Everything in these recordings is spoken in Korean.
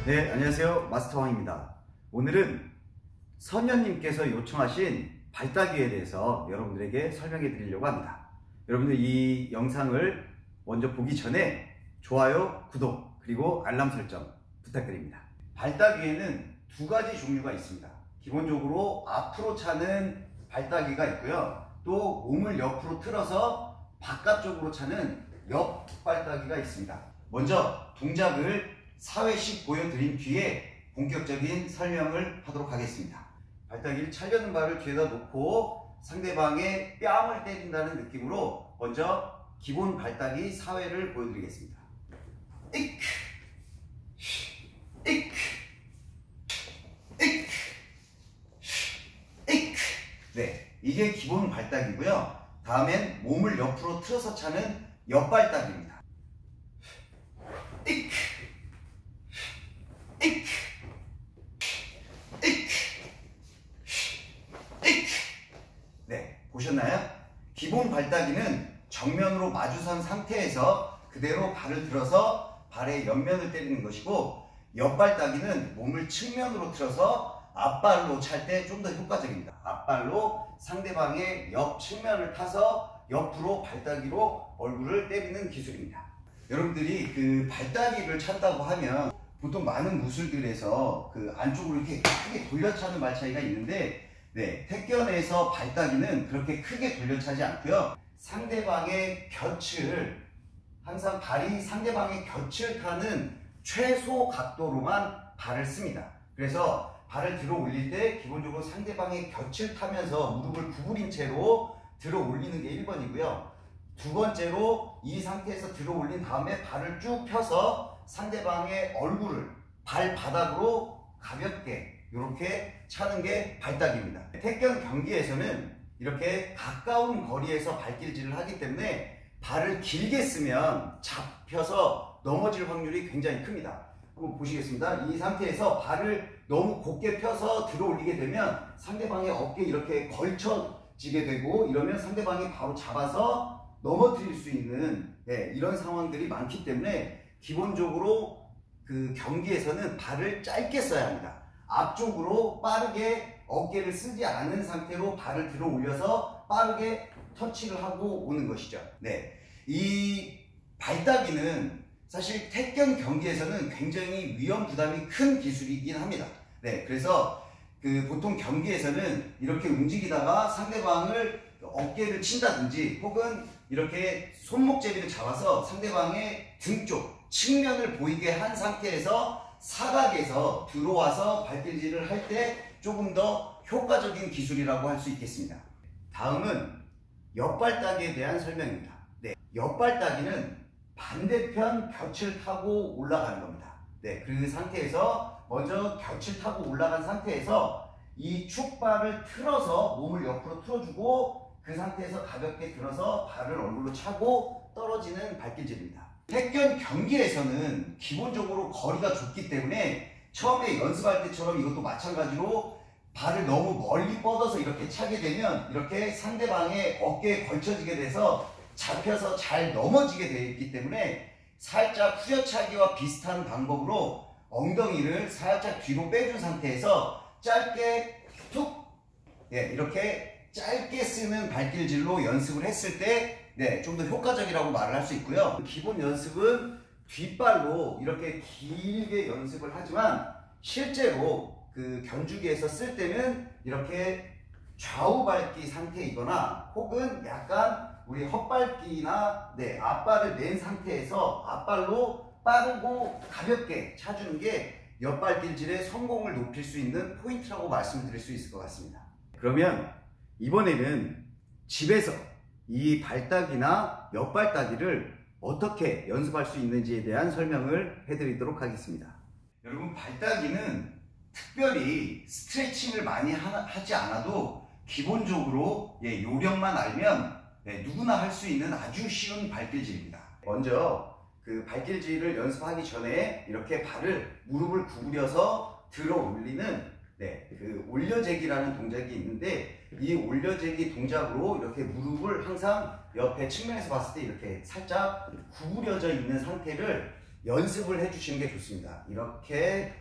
네, 안녕하세요. 마스터왕입니다. 오늘은 선녀님께서 요청하신 발따기에 대해서 여러분들에게 설명해 드리려고 합니다. 여러분들 이 영상을 먼저 보기 전에 좋아요, 구독, 그리고 알람 설정 부탁드립니다. 발따기에는 두 가지 종류가 있습니다. 기본적으로 앞으로 차는 발따기가 있고요. 또 몸을 옆으로 틀어서 바깥쪽으로 차는 옆 발따기가 있습니다. 먼저 동작을 4회씩 보여드린 뒤에 본격적인 설명을 하도록 하겠습니다. 발따기를 차려는 발을 뒤에다 놓고 상대방의 뺨을 때린다는 느낌으로 먼저 기본 발따기 4회를 보여드리겠습니다. 이크, 이크, 이크, 이크. 네, 이게 기본 발따기고요. 다음엔 몸을 옆으로 틀어서 차는 옆발따기입니다. 이크, 이크, 이크, 이크. 네, 보셨나요? 기본 발따기는 정면으로 마주선 상태에서 그대로 발을 들어서 발의 옆면을 때리는 것이고, 옆발따기는 몸을 측면으로 틀어서 앞발로 찰 때 좀 더 효과적입니다. 앞발로 상대방의 옆 측면을 타서 옆으로 발따기로 얼굴을 때리는 기술입니다. 여러분들이 그 발따기를 찬다고 하면 보통 많은 무술들에서 그 안쪽으로 이렇게 크게 돌려차는 발차기가 있는데, 네, 태권에서 발따기는 그렇게 크게 돌려차지 않고요. 상대방의 곁을, 항상 발이 상대방의 곁을 타는 최소 각도로만 발을 씁니다. 그래서 발을 들어 올릴 때 기본적으로 상대방의 곁을 타면서 무릎을 구부린 채로 들어 올리는 게 1번이고요. 두 번째로 이 상태에서 들어 올린 다음에 발을 쭉 펴서 상대방의 얼굴을 발바닥으로 가볍게 이렇게 차는 게 발따기입니다. 태권 경기에서는 이렇게 가까운 거리에서 발길질을 하기 때문에 발을 길게 쓰면 잡혀서 넘어질 확률이 굉장히 큽니다. 한번 보시겠습니다. 이 상태에서 발을 너무 곧게 펴서 들어 올리게 되면 상대방의 어깨에 이렇게 걸쳐지게 되고, 이러면 상대방이 바로 잡아서 넘어뜨릴 수 있는, 네, 이런 상황들이 많기 때문에 기본적으로 그 경기에서는 발을 짧게 써야 합니다. 앞쪽으로 빠르게 어깨를 쓰지 않은 상태로 발을 들어 올려서 빠르게 터치를 하고 오는 것이죠. 네, 이 발따기는 사실 태권 경기에서는 굉장히 위험 부담이 큰 기술이긴 합니다. 네, 그래서 그 보통 경기에서는 이렇게 움직이다가 상대방을 어깨를 친다든지 혹은 이렇게 손목제비를 잡아서 상대방의 등 쪽, 측면을 보이게 한 상태에서 사각에서 들어와서 발길질을 할 때 조금 더 효과적인 기술이라고 할 수 있겠습니다. 다음은 옆발따기에 대한 설명입니다. 네, 옆발따기는 반대편 곁을 타고 올라가는 겁니다. 네, 그 상태에서 먼저 곁을 타고 올라간 상태에서 이 축발을 틀어서 몸을 옆으로 틀어주고 그 상태에서 가볍게 들어서 발을 얼굴로 차고 떨어지는 발길질입니다. 태권 경기에서는 기본적으로 거리가 좁기 때문에 처음에 연습할 때처럼 이것도 마찬가지로 발을 너무 멀리 뻗어서 이렇게 차게 되면 이렇게 상대방의 어깨에 걸쳐지게 돼서 잡혀서 잘 넘어지게 되어 있기 때문에 살짝 후려차기와 비슷한 방법으로 엉덩이를 살짝 뒤로 빼준 상태에서 짧게 툭, 네, 이렇게 짧게 쓰는 발길질로 연습을 했을 때, 네, 좀 더 효과적이라고 말을 할 수 있고요. 기본 연습은 뒷발로 이렇게 길게 연습을 하지만 실제로 그 견주기에서 쓸 때는 이렇게 좌우 밟기 상태이거나 혹은 약간 우리 헛밟기나, 네, 앞발을 낸 상태에서 앞발로 빠르고 가볍게 차주는 게 옆발길질의 성공을 높일 수 있는 포인트라고 말씀드릴 수 있을 것 같습니다. 그러면 이번에는 집에서 이 발따기나 옆발따기를 어떻게 연습할 수 있는지에 대한 설명을 해드리도록 하겠습니다. 여러분, 발따기는 특별히 스트레칭을 많이 하지 않아도 기본적으로, 예, 요령만 알면, 네, 누구나 할 수 있는 아주 쉬운 발길질입니다. 먼저 그 발길질을 연습하기 전에 이렇게 발을, 무릎을 구부려서 들어 올리는, 네, 그 올려재기라는 동작이 있는데, 이 올려재기 동작으로 이렇게 무릎을 항상 옆에 측면에서 봤을 때 이렇게 살짝 구부려져 있는 상태를 연습을 해주시는 게 좋습니다. 이렇게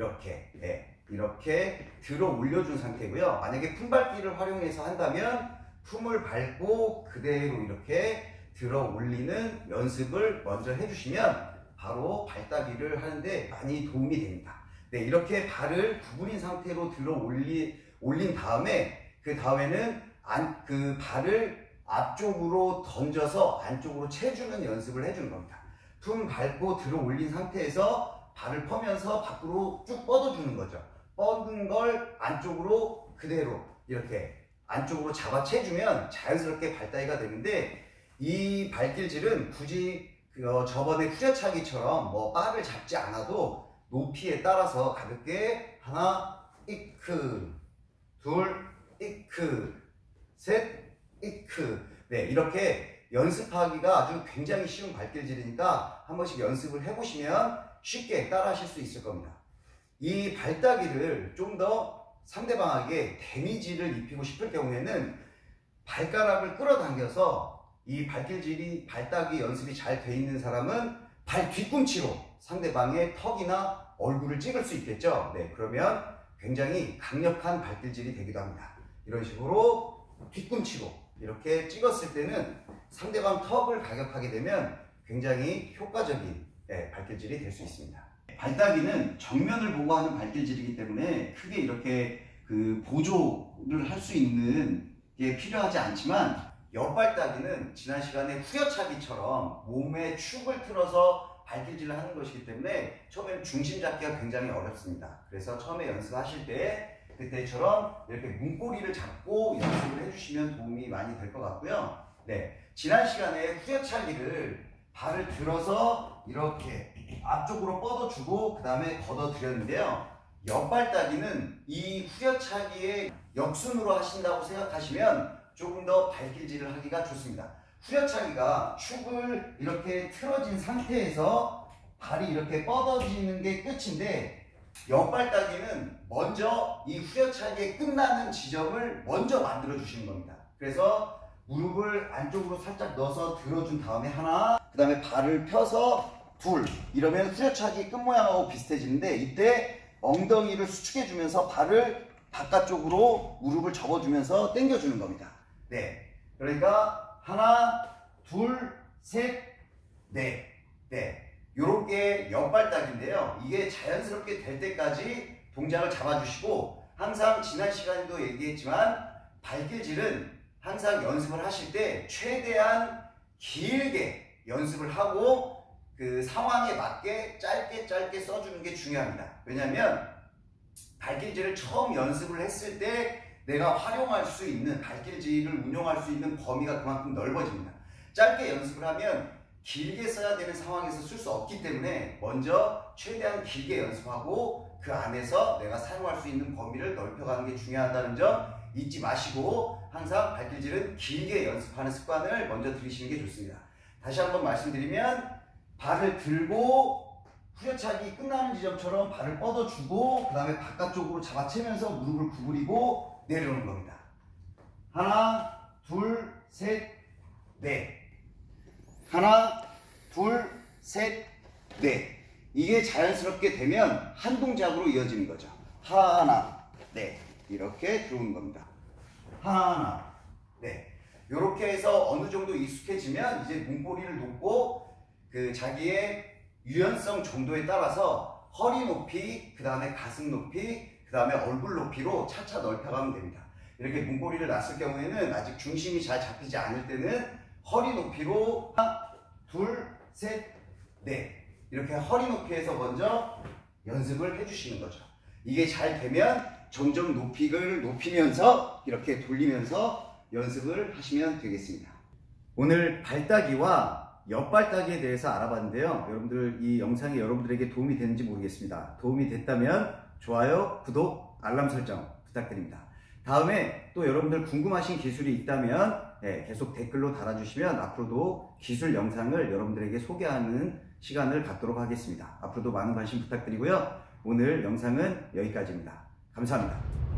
들어 올려준 상태고요. 만약에 품밟기를 활용해서 한다면 품을 밟고 그대로 이렇게 들어 올리는 연습을 먼저 해주시면 바로 발따기를 하는데 많이 도움이 됩니다. 네, 이렇게 발을 구부린 상태로 들어 올린 다음에 그 다음에는 그 발을 앞쪽으로 던져서 안쪽으로 채주는 연습을 해주는 겁니다. 품 밟고 들어 올린 상태에서 발을 펴면서 밖으로 쭉 뻗어주는 거죠. 뻗은 걸 안쪽으로 그대로 이렇게 안쪽으로 잡아채주면 자연스럽게 발따기가 되는데, 이 발길질은 굳이 저번에 후려차기처럼 뭐 바를 잡지 않아도 높이에 따라서 가볍게 하나, 이크, 둘, 이크, 셋, 이크. 네, 이렇게 연습하기가 아주 굉장히 쉬운 발길질이니까 한 번씩 연습을 해보시면 쉽게 따라 하실 수 있을 겁니다. 이 발따기를 좀 더 상대방에게 데미지를 입히고 싶을 경우에는 발가락을 끌어당겨서, 이 발따기 연습이 잘 돼 있는 사람은 발 뒤꿈치로 상대방의 턱이나 얼굴을 찍을 수 있겠죠. 네, 그러면 굉장히 강력한 발길질이 되기도 합니다. 이런 식으로 뒤꿈치로 이렇게 찍었을 때는 상대방 턱을 가격하게 되면 굉장히 효과적인 발길질이 될 수 있습니다. 발따기는 정면을 보고 하는 발길질이기 때문에 크게 이렇게 보조를 할 수 있는 게 필요하지 않지만, 옆발따기는 지난 시간에 후려차기처럼 몸에 축을 틀어서 발길질을 하는 것이기 때문에 처음에는 중심 잡기가 굉장히 어렵습니다. 그래서 처음에 연습하실 때 그때처럼 이렇게 문고리를 잡고 연습을 해주시면 도움이 많이 될 것 같고요. 네, 지난 시간에 후려차기를 발을 들어서 이렇게 앞쪽으로 뻗어주고 그 다음에 걷어들였는데요. 옆발따기는 이 후려차기의 역순으로 하신다고 생각하시면 조금 더 발길질을 하기가 좋습니다. 후려차기가 축을 이렇게 틀어진 상태에서 발이 이렇게 뻗어지는 게 끝인데, 옆발따기는 먼저 이 후려차기의 끝나는 지점을 먼저 만들어 주시는 겁니다. 그래서 무릎을 안쪽으로 살짝 넣어서 들어준 다음에 하나, 그 다음에 발을 펴서 둘, 이러면 후려차기 끝 모양하고 비슷해지는데, 이때 엉덩이를 수축해 주면서 발을 바깥쪽으로 무릎을 접어주면서 당겨주는 겁니다. 네, 그러니까 하나, 둘, 셋, 넷. 네, 요렇게 옆발따기인데요. 이게 자연스럽게 될 때까지 동작을 잡아주시고, 항상 지난 시간에도 얘기했지만 발길질은 항상 연습을 하실 때 최대한 길게 연습을 하고 그 상황에 맞게 짧게 써주는 게 중요합니다. 왜냐하면 발길질을 처음 연습을 했을 때 내가 활용할 수 있는, 발길질을 운용할 수 있는 범위가 그만큼 넓어집니다. 짧게 연습을 하면 길게 써야 되는 상황에서 쓸 수 없기 때문에 먼저 최대한 길게 연습하고 그 안에서 내가 사용할 수 있는 범위를 넓혀가는 게 중요하다는 점 잊지 마시고, 항상 발길질은 길게 연습하는 습관을 먼저 들이시는 게 좋습니다. 다시 한번 말씀드리면, 발을 들고 후려차기 끝나는 지점처럼 발을 뻗어주고 그 다음에 바깥쪽으로 잡아채면서 무릎을 구부리고 내려오는 겁니다. 하나, 둘, 셋, 넷. 하나, 둘, 셋, 넷. 이게 자연스럽게 되면 한 동작으로 이어지는 거죠. 하나, 넷. 이렇게 들어오는 겁니다. 하나, 넷. 이렇게 해서 어느 정도 익숙해지면 이제 문고리를 놓고 그 자기의 유연성 정도에 따라서 허리 높이, 그 다음에 가슴 높이, 그 다음에 얼굴 높이로 차차 넓혀가면 됩니다. 이렇게 문고리를 놨을 경우에는 아직 중심이 잘 잡히지 않을 때는 허리 높이로 하나, 둘, 셋, 넷. 이렇게 허리 높이에서 먼저 연습을 해주시는 거죠. 이게 잘 되면 점점 높이를 높이면서 이렇게 돌리면서 연습을 하시면 되겠습니다. 오늘 발따기와 옆발따기에 대해서 알아봤는데요. 여러분들 이 영상이 여러분들에게 도움이 되는지 모르겠습니다. 도움이 됐다면 좋아요, 구독, 알람 설정 부탁드립니다. 다음에 또 여러분들 궁금하신 기술이 있다면 계속 댓글로 달아주시면 앞으로도 기술 영상을 여러분들에게 소개하는 시간을 갖도록 하겠습니다. 앞으로도 많은 관심 부탁드리고요. 오늘 영상은 여기까지입니다. 감사합니다.